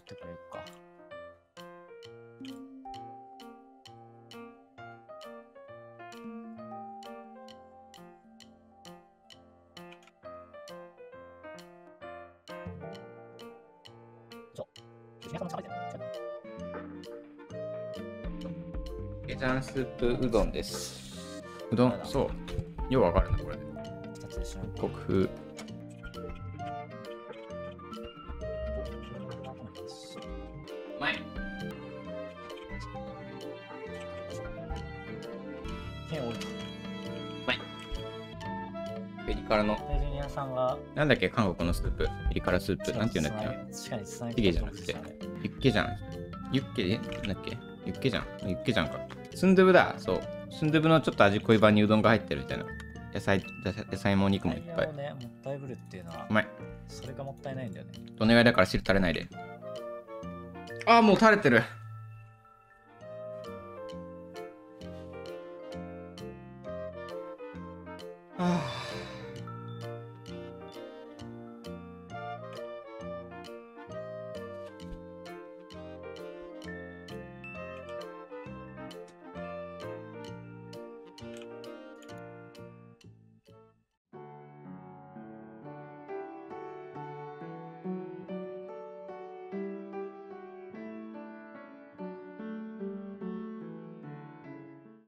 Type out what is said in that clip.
ってから行くか。皆さんも食べてる。 ケジャンスープうどんです。うどん、そう。ようわかるな、これ。 二つでしょ。 国風。 うまい。 剣多い。 ピリ辛の。 ジュニアさんが。 なんだっけ、韓国のスープ。ピリ辛スープ。なんて言うんだっけ。 確かにつなチゲじゃなくて。ユッケじゃん。ユッケなんだっけ。ユッケじゃん。ユッケじゃんか。スンドゥブだ。そう。スンドゥブのちょっと味濃い版にうどんが入ってるみたいな。野菜もお肉もいっぱい。 ね、もったいぶるっていうのは。 うまい。 それがもったいないんだよね。 お願いだから汁垂れないで。あ、もう垂れてる。はあ。